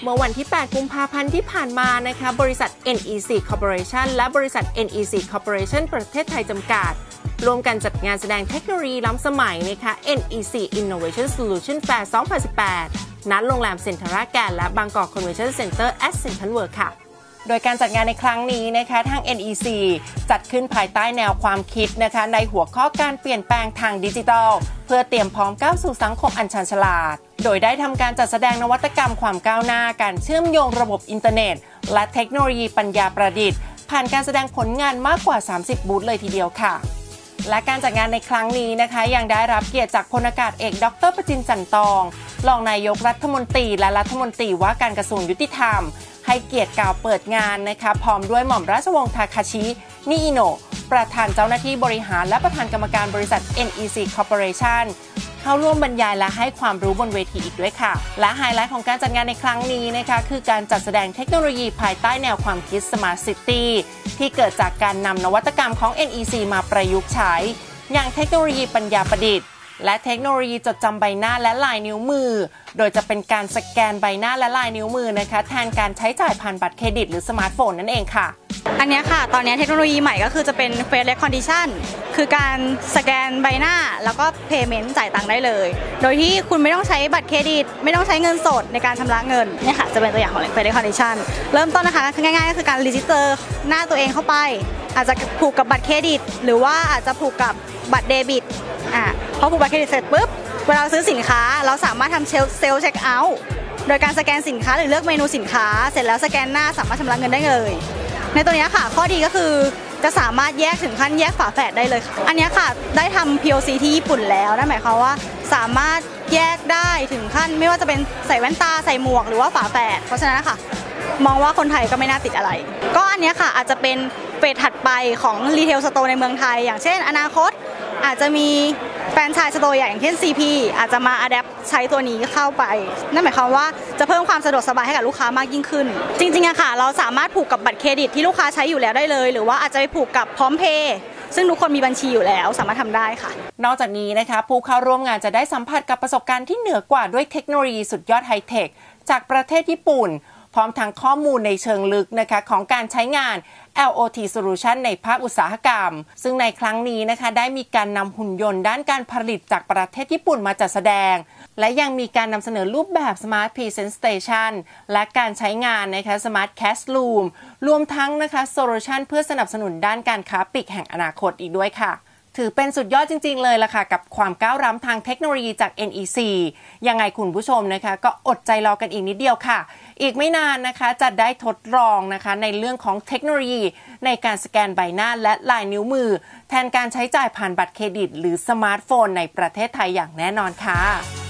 เมื่อวันที่ 8 กุมภาพันธ์ที่ผ่านมานะคะบริษัท NEC Corporation และบริษัท NEC Corporation ประเทศไทยจำกัดร่วมกันจัดงานแสดงเทคโนโลยีล้ำสมัยนะคะ NEC Innovation Solution Fair 2018 ณ โรงแรมเซ็นทรัลแกรนด์และบางกอก Convention Center at Central World ค่ะโดยการจัดงานในครั้งนี้นะคะทาง NEC จัดขึ้นภายใต้แนวความคิดนะคะในหัวข้อการเปลี่ยนแปลงทางดิจิทัลเพื่อเตรียมพร้อมก้าวสู่สังคมอันชาญฉลาดโดยได้ทำการจัดแสดงนวัตกรรมความก้าวหน้าการเชื่อมโยงระบบอินเทอร์เน็ตและเทคโนโลยีปัญญาประดิษฐ์ผ่านการแสดงผลงานมากกว่า 30 บูธเลยทีเดียวค่ะและการจัดงานในครั้งนี้นะคะยังได้รับเกียรติจากพลอากาศเอกดร.ประจินจันตองรองนายกรัฐมนตรีและรัฐมนตรีว่าการกระทรวงยุติธรรมให้เกียรติกล่าวเปิดงานนะคะพร้อมด้วยหม่อมราชวงศ์ทาคาชินิอิโนะประธานเจ้าหน้าที่บริหารและประธานกรรมการบริษัท NEC Corporation เข้าร่วมบรรยายและให้ความรู้บนเวทีอีกด้วยค่ะและไฮไลท์ของการจัดงานในครั้งนี้นะคะคือการจัดแสดงเทคโนโลยีภายใต้แนวความคิด Smart City ที่เกิดจากการนำนวัตกรรมของ NEC มาประยุกต์ใช้อย่างเทคโนโลยีปัญญาประดิษฐ์และเทคโนโลยีจดจำใบหน้าและลายนิ้วมือโดยจะเป็นการสแกนใบหน้าและลายนิ้วมือนะคะแทนการใช้จ่ายผ่านบัตรเครดิตหรือสมาร์ทโฟนนั่นเองค่ะอันนี้ค่ะตอนนี้เทคโนโลยีใหม่ก็คือจะเป็น Face Recognition คือการสแกนใบหน้าแล้วก็ Payment จ่ายตังค์ได้เลยโดยที่คุณไม่ต้องใช้บัตรเครดิตไม่ต้องใช้เงินสดในการชำระเงินเนี่ยค่ะจะเป็นตัวอย่างของ Face Recognition เริ่มต้นนะคะง่ายๆก็คือการรีจิสเตอร์หน้าตัวเองเข้าไปอาจจะผูกกับบัตรเครดิตหรือว่าอาจจะผูกกับบัตรเดบิตพอผูกบัตรเครดิตเสร็จปุ๊บเวลาซื้อสินค้าเราสามารถทำเซลล์เช็คเอาท์โดยการสแกนสินค้าหรือเลือกเมนูสินค้าเสร็จแล้วสแกนหน้าสามารถชำระเงินได้เลยในตัวนี้ค่ะข้อดีก็คือจะสามารถแยกถึงขั้นแยกฝาแฝดได้เลยค่ะอันนี้ค่ะได้ทำ POC ที่ญี่ปุ่นแล้วนั่นหมายความว่าสามารถแยกได้ถึงขั้นไม่ว่าจะเป็นใส่แว่นตาใส่หมวกหรือว่าฝาแฝดเพราะฉะนั้นค่ะมองว่าคนไทยก็ไม่น่าติดอะไรก็อันนี้ค่ะอาจจะเป็นเฟสถัดไปของรีเทลสโตร์ในเมืองไทยอย่างเช่นอนาคตอาจจะมีแฟรนไชส์สโตร์อย่างเช่น CP อาจจะมาอัดแอปใช้ตัวนี้เข้าไปนั่นหมายความว่าจะเพิ่มความสะดวกสบายให้กับลูกค้ามากยิ่งขึ้นจริงๆอะค่ะเราสามารถผูกกับบัตรเครดิตที่ลูกค้าใช้อยู่แล้วได้เลยหรือว่าอาจจะไปผูกกับพร้อมเพย์ซึ่งทุกคนมีบัญชีอยู่แล้วสามารถทำได้ค่ะนอกจากนี้นะคะผู้เข้าร่วมงานจะได้สัมผัสกับประสบการณ์ที่เหนือกว่าด้วยเทคโนโลยีสุดยอดไฮเทคจากประเทศญี่ปุ่นพร้อมทั้งข้อมูลในเชิงลึกนะคะของการใช้งาน LOT Solution ในภาคอุตสาหกรรมซึ่งในครั้งนี้นะคะได้มีการนำหุ่นยนต์ด้านการผลิตจากประเทศญี่ปุ่นมาจัดแสดงและยังมีการนำเสนอรูปแบบ Smart Presentation และการใช้งานนะคะ Smart Classroom รวมทั้งนะคะโซลูชันเพื่อสนับสนุนด้านการค้าปลีกแห่งอนาคตอีกด้วยค่ะถือเป็นสุดยอดจริงๆเลยล่ะค่ะกับความก้าวล้ำทางเทคโนโลยีจาก NEC ยังไงคุณผู้ชมนะคะก็อดใจรอกันอีกนิดเดียวค่ะอีกไม่นานนะคะจะได้ทดลองนะคะในเรื่องของเทคโนโลยีในการสแกนใบหน้าและลายนิ้วมือแทนการใช้จ่ายผ่านบัตรเครดิตหรือสมาร์ทโฟนในประเทศไทยอย่างแน่นอนค่ะ